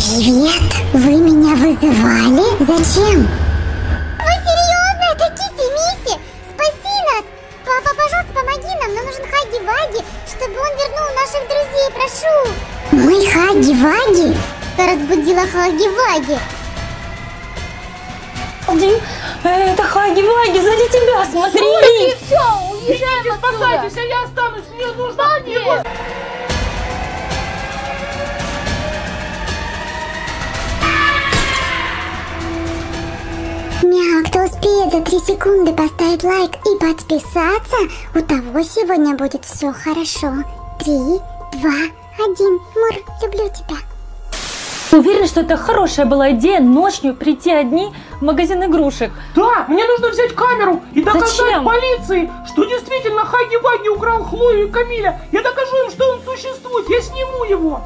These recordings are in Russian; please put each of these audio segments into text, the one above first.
Привет! Вы меня вызывали? Зачем? Вы серьезно? Это Кисси-Мисси? Спаси нас! Папа, пожалуйста, помоги нам! Нам нужен Хаги-Ваги, чтобы он вернул наших друзей, прошу! Мой Хаги-Ваги? Ты разбудила Хаги-Ваги! Это Хаги-Ваги, сзади тебя, смотри! Ой, все, уезжаем отсюда! Спасайтесь, а я останусь, мне нужно его... Мяу, кто успеет за 3 секунды поставить лайк и подписаться, у того сегодня будет все хорошо. 3, 2, 1. Мур, люблю тебя. Уверен, что это хорошая была идея ночью прийти одни в магазин игрушек. Да, мне нужно взять камеру и доказать Зачем? полиции, что действительно Хаги-Ваги украл Хлою и Камиля. Я докажу им, что он существует, я сниму его.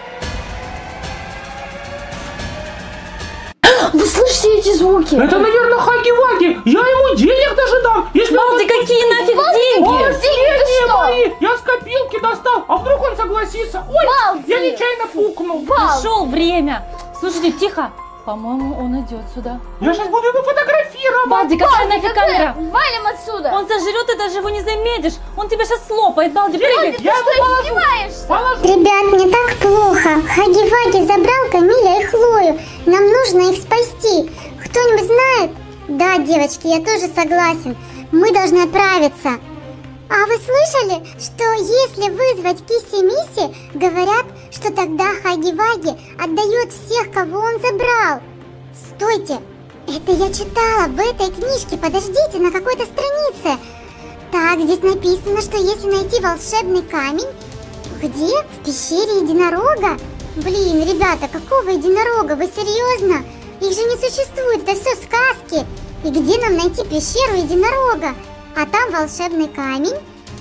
Вы слышите эти звуки? Это, наверное, Хаги-Ваги. Я ему денег даже дам. Если Балди, какие нафиг деньги? Последние что? мои. Я с копилки достал. А вдруг он согласится? Ой, Балди! я нечаянно пукнул. Нашел время. Слушайте, тихо. По-моему, он идет сюда. Я сейчас буду его фотографировать. Балди, какая нафиг камера? Валим отсюда! Он сожрет, ты даже его не заметишь. Он тебя сейчас слопает. Балди, прыгай. Я его положу. Снимаешься? Положу. Ребят, мне так плохо. Хаги-Ваги забрал Камиля и Хлою. Нам нужно их спасти. Кто-нибудь знает? Да, девочки, я тоже согласен. Мы должны отправиться. А вы слышали, что если вызвать Кисси-Мисси, говорят, что тогда Хаги-Ваги отдает всех, кого он забрал? Стойте, это я читала в этой книжке, подождите, на какой-то странице. Так, здесь написано, что если найти волшебный камень... Где? В пещере единорога? Блин, ребята, какого единорога? Вы серьезно? Их же не существует, это все сказки. И где нам найти пещеру единорога? А там волшебный камень.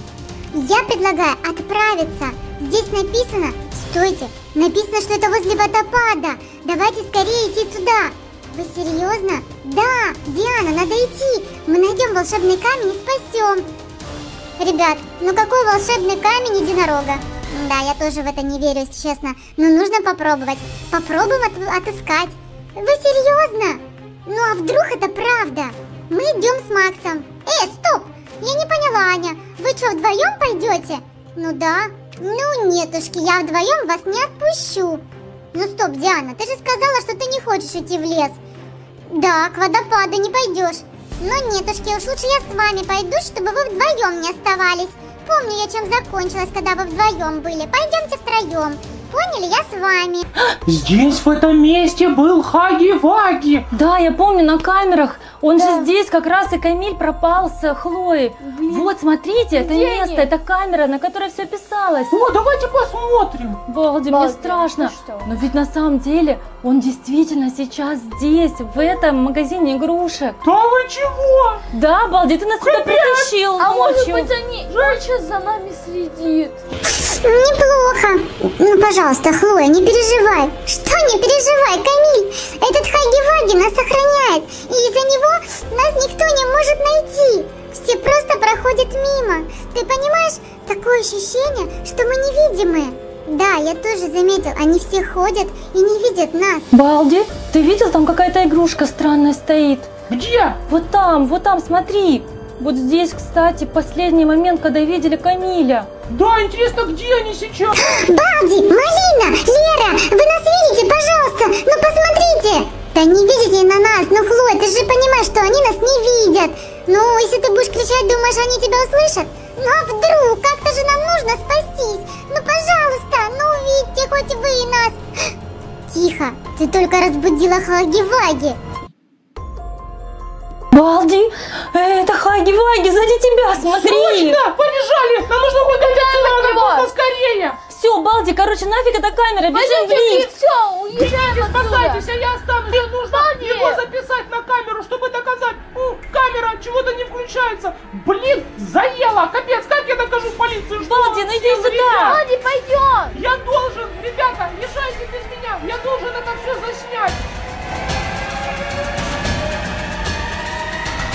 Я предлагаю отправиться. Здесь написано... Стойте, написано, что это возле водопада. Давайте скорее идти туда. Вы серьезно? Да, Диана, надо идти. Мы найдем волшебный камень и спасем. Ребят, ну какой волшебный камень единорога? Да, я тоже в это не верю, если честно. Но нужно попробовать. Попробуем отыскать. Вы серьезно? Ну а вдруг это правда? Мы идем с Максом. Стоп! Я не поняла, Аня. Вы что, вдвоем пойдете? Ну да. Ну нетушки, я вдвоем вас не отпущу. Ну стоп, Диана, ты же сказала, что ты не хочешь идти в лес. Да, к водопаду не пойдешь. Но нетушки, уж лучше я с вами пойду, чтобы вы вдвоем не оставались. Помню я, чем закончилось, когда вы вдвоем были. Пойдемте втроем. Поняли, я с вами. Здесь в этом месте был Хаги-Ваги. Да, я помню на камерах. Он же здесь как раз и Камиль пропал с Хлоей. Вот, смотрите, это Где место, они? это камера, на которой все писалось. О, давайте посмотрим. Балди, мне Балди, страшно. ты что? Но ведь на самом деле он действительно сейчас здесь, в этом магазине игрушек. Да вы чего? Да, Балди, ты нас сюда притащил А может ночью. быть они ночью за нами следит? Неплохо. Ну, пожалуйста, Хлоя, не переживай. Что не переживай, Камиль? Этот Хаги-Ваги нас охраняет. И из-за него нас никто не может найти. Все просто проходят мимо. Ты понимаешь, такое ощущение, что мы невидимые. Да, я тоже заметил, они все ходят и не видят нас. Балди, ты видел, там какая-то игрушка странная стоит? Где? Вот там, смотри. Вот здесь, кстати, последний момент, когда видели Камиля. Да, интересно, где они сейчас? Балди, Малина, Лера, вы нас видите, пожалуйста? Ну посмотрите. Да не видите на нас, ну Хлоя, ты же понимаешь, что они нас не видят. Ну, если ты будешь кричать, думаешь, они тебя услышат? Ну а вдруг, как-то же нам нужно спастись. Ну пожалуйста, ну увидьте хоть вы нас. Тихо, ты только разбудила Хаги-Ваги. Балди, это Хаги-Ваги, сзади тебя, смотри. Срочно, побежали, нам нужно уходить отсюда, как можно скорее. Все, Балди, короче, нафиг эта камера, бежим в лифт. Все, уезжаем отсюда! Спасайтесь, а я останусь. Мне нужно Балди! его записать на камеру, чтобы доказать. Камера чего-то не включается. Блин, заела, капец, как я докажу полицию, что Балди, он ну иди съел, сюда. ребят? Балди, пойдем! Я должен, ребята, езжайте без меня, я должен это все заснять.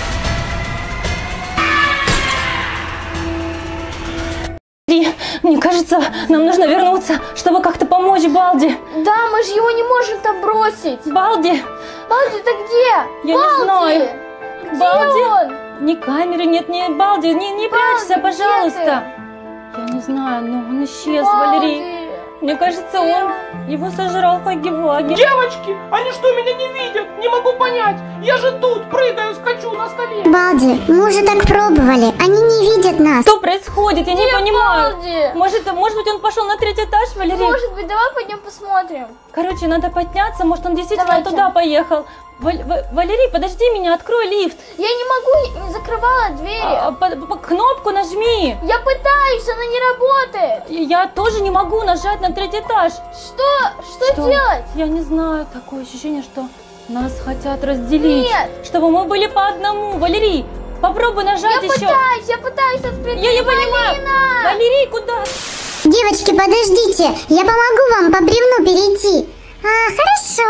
Мне кажется, кажется, нам нужно вернуться, чтобы как-то помочь Балди. Да, мы же его не можем там бросить. Балди! Балди, ты где? Я Балди! не знаю. Где Балди? он? Ни камеры нет, ни Балди, не прячься, где пожалуйста. Я не знаю, но он исчез, Балди! Валерий. Мне кажется, его сожрал Хаги-Ваги. Девочки, они что, меня не видят? Не могу понять. Я же тут прыгаю, скачу на столе. Балди, мы уже так пробовали, они не видят нас. Что происходит? Я не понимаю. Балди! Может быть, он пошел на 3-й этаж, Валерий? Может быть, давай пойдем посмотрим. Короче, надо подняться, может, он действительно Давайте. туда поехал. Валерий, подожди меня, открой лифт. Я не могу, я не закрывала двери. Кнопку нажми. Я пытаюсь, она не работает. Я тоже не могу нажать на 3-й этаж. Что делать? Я не знаю, такое ощущение, что нас хотят разделить. Нет. Чтобы мы были по одному. Валерий, попробуй нажать еще. Я пытаюсь открыть. Я не понимаю. Валерий, куда? Девочки, подождите, я помогу вам по бревну перейти. Хорошо,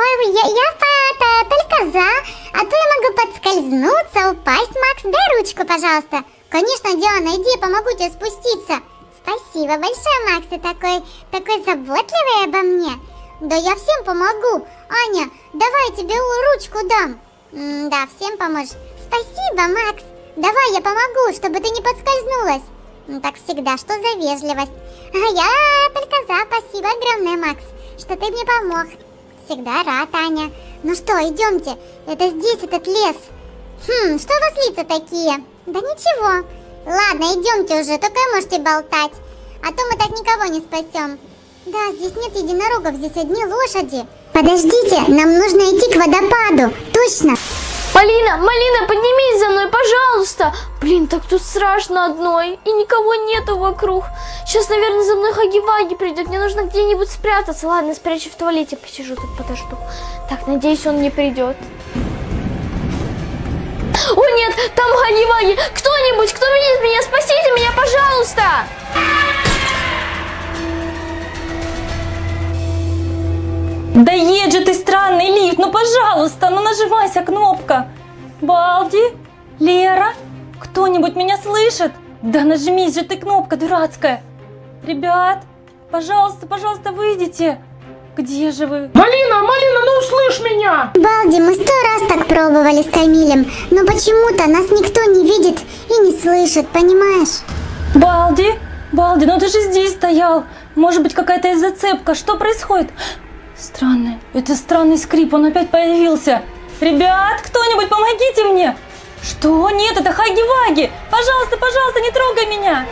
я только за, а то я могу подскользнуться, упасть. Макс, дай ручку, пожалуйста. Конечно, Диана, иди, помогу тебе спуститься. Спасибо большое, Макс, ты такой заботливый обо мне. Да я всем помогу. Аня, давай я тебе ручку дам. Да, всем поможешь. Спасибо, Макс. Давай я помогу, чтобы ты не подскользнулась. Так всегда, что за вежливость. Я только за, спасибо огромное, Макс, что ты мне помог. Всегда рад, Аня. Ну что, идемте. Это здесь, этот лес. Что у вас лица такие? Да ничего. Ладно, идемте уже, только можете болтать. А то мы так никого не спасем. Да, здесь нет единорогов, здесь одни лошади. Подождите, нам нужно идти к водопаду. Точно. Малина, поднимись за мной, пожалуйста. Блин, так тут страшно одной. И никого нету вокруг. Сейчас, наверное, за мной Хаги-Ваги придет. Мне нужно где-нибудь спрятаться. Ладно, спрячу в туалете, посижу тут, подожду. Так, надеюсь, он не придет. О, нет, там Хаги-Ваги. Кто-нибудь, кто видит меня, спасите меня, пожалуйста. Да едь же ты, странный лифт, ну пожалуйста, ну нажимайся, кнопка. Балди, Лера, кто-нибудь меня слышит? Да нажмись же ты, кнопка дурацкая. Ребят, пожалуйста, выйдите. Где же вы? Малина, ну услышь меня. Балди, мы 100 раз так пробовали с Камилем, но почему-то нас никто не видит и не слышит, понимаешь? Балди, ну ты же здесь стоял. Может быть, какая-то зацепка. Что происходит? Странный, это странный скрип, он опять появился. Ребят, кто-нибудь помогите мне. Что? Нет, это Хаги-Ваги. Пожалуйста, не трогай меня.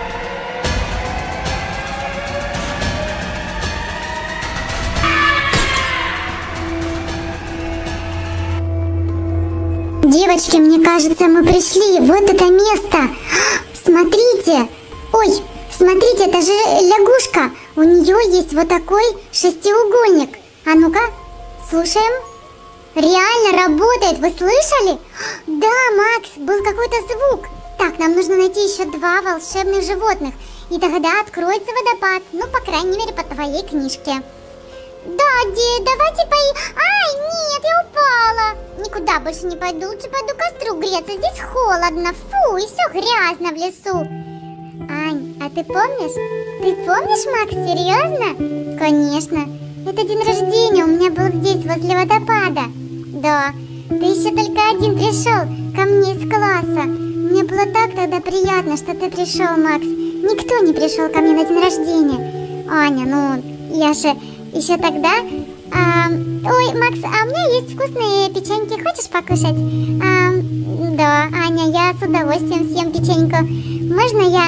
Девочки, мне кажется, мы пришли в вот это место. Смотрите. Ой, смотрите, это же лягушка. У нее есть вот такой шестиугольник. А ну-ка, слушаем. Реально работает, вы слышали? Да, Макс, был какой-то звук. Так, нам нужно найти еще 2 волшебных животных. И тогда откроется водопад. Ну, по крайней мере, по твоей книжке. Дади, давайте Ай, нет, я упала. Никуда больше не пойду, лучше пойду к костру греться. Здесь холодно, фу, и все грязно в лесу. Ань, а ты помнишь? Ты помнишь, Макс, серьезно? Конечно. Это день рождения у меня был здесь, возле водопада. Да, ты еще только один пришел ко мне из класса. Мне было так тогда приятно, что ты пришел, Макс. Никто не пришел ко мне на день рождения. Аня, ну, я же еще тогда... Ой, Макс, а у меня есть вкусные печеньки, хочешь покушать? Да, Аня, я с удовольствием съем печеньку. Можно я...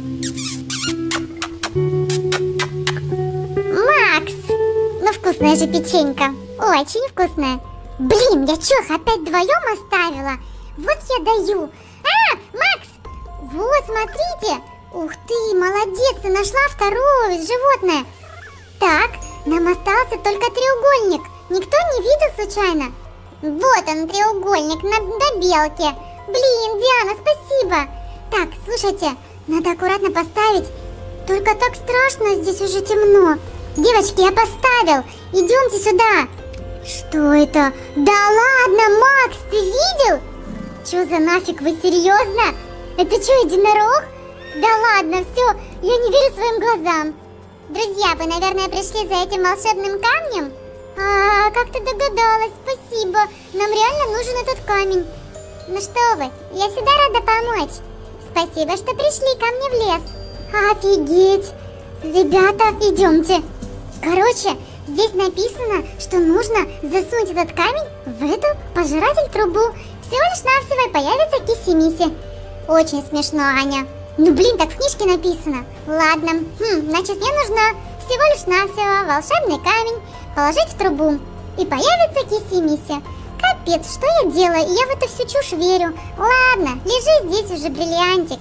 Макс! Ну, вкусная же печенька. Очень вкусная. Блин, я что, их опять вдвоем оставила? Вот я даю. Макс! Вот, смотрите. Ух ты, молодец, ты нашла второе животное. Так, нам остался только треугольник. Никто не видел случайно? Вот он, треугольник на белке. Блин, Диана, спасибо. Так, слушайте, надо аккуратно поставить. Только так страшно, здесь уже темно. Девочки, я поставил. Идемте сюда. Что это? Да ладно, Макс, ты видел? Что за нафиг, вы серьезно? Это что, единорог? Да ладно, все, я не верю своим глазам. Друзья, вы, наверное, пришли за этим волшебным камнем? А, как ты догадалась, спасибо. Нам реально нужен этот камень. Ну что вы, я всегда рада помочь. Спасибо, что пришли ко мне в лес. Офигеть. Ребята, идемте. Короче, здесь написано, что нужно засунуть этот камень в эту пожиратель трубу. Всего лишь навсего и появится киси-миси. Очень смешно, Аня. Ну блин, так в книжке написано. Ладно, значит мне нужно всего лишь навсего волшебный камень положить в трубу. И появится киси-миси. Капец, что я делаю? Я в эту всю чушь верю. Ладно, лежи здесь уже, бриллиантик.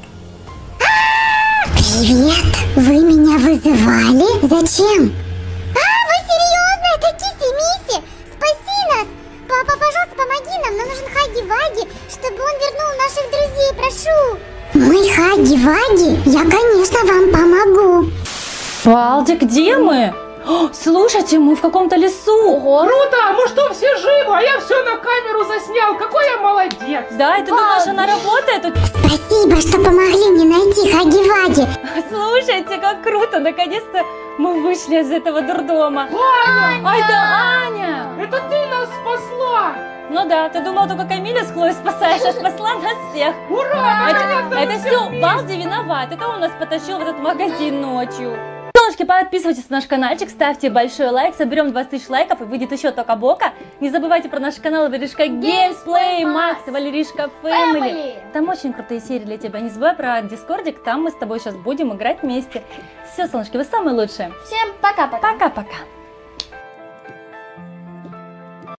Привет, вы меня вызывали? Зачем? Вы серьезно? Это киси-миси? Спаси нас! Папа, пожалуйста, помоги нам, нам нужен Хаги-Ваги, чтобы он вернул наших друзей, прошу. Мой Хаги-Ваги, я, конечно, вам помогу. Балди, где мы? О, слушайте, мы в каком-то лесу. Круто! Мы что, все живы? А я все на камеру заснял. Какой я молодец! Да, и ты думаешь, она работает? Спасибо, что помогли мне найти Хаги-Ваги. Слушайте, как круто! Наконец-то мы вышли из этого дурдома. Аня! А это Аня! Это ты нас спасла! Ну да, ты думала, только Камиля с Хлоей спасаешь, а спасла нас всех. Ура! Это все Балди виноват. Это он нас потащил в этот магазин ночью. Солнышки, подписывайтесь на наш каналчик, ставьте большой лайк, соберем 20 тысяч лайков и выйдет еще тока-бока. Не забывайте про наш канал Валеришка Геймсплей, Макс, Валеришка Фэмили. Там очень крутые серии для тебя. Не забывай про дискордик, там мы с тобой сейчас будем играть вместе. Все, солнышки, вы самые лучшие. Всем пока-пока. Пока-пока.